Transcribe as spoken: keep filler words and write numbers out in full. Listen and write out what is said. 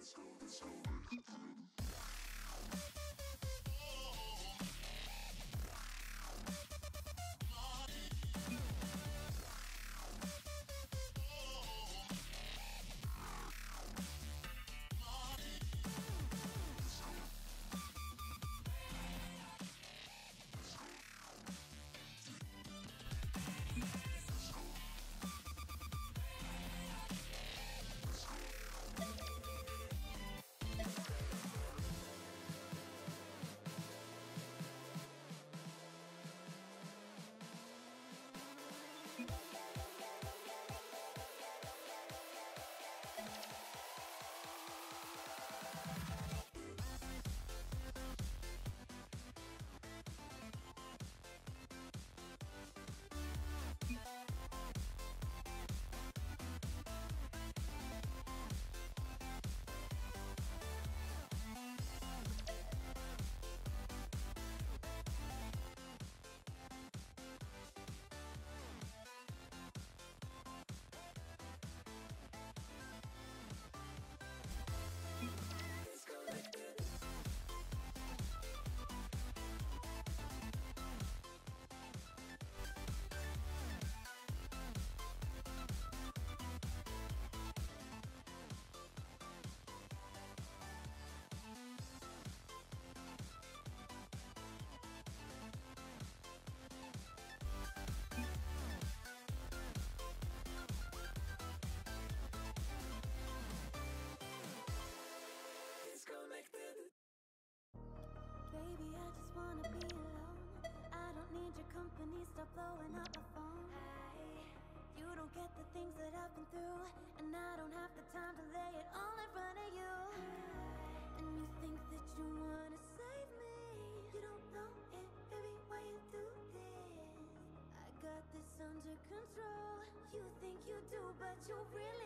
Stop blowing up my phone. Hey, you don't get the things that I've been through, and I don't have the time to lay it all in front of you. Hey, and you think that you wanna save me. You don't know it, baby, why you do this? I got this under control. You think you do, but you really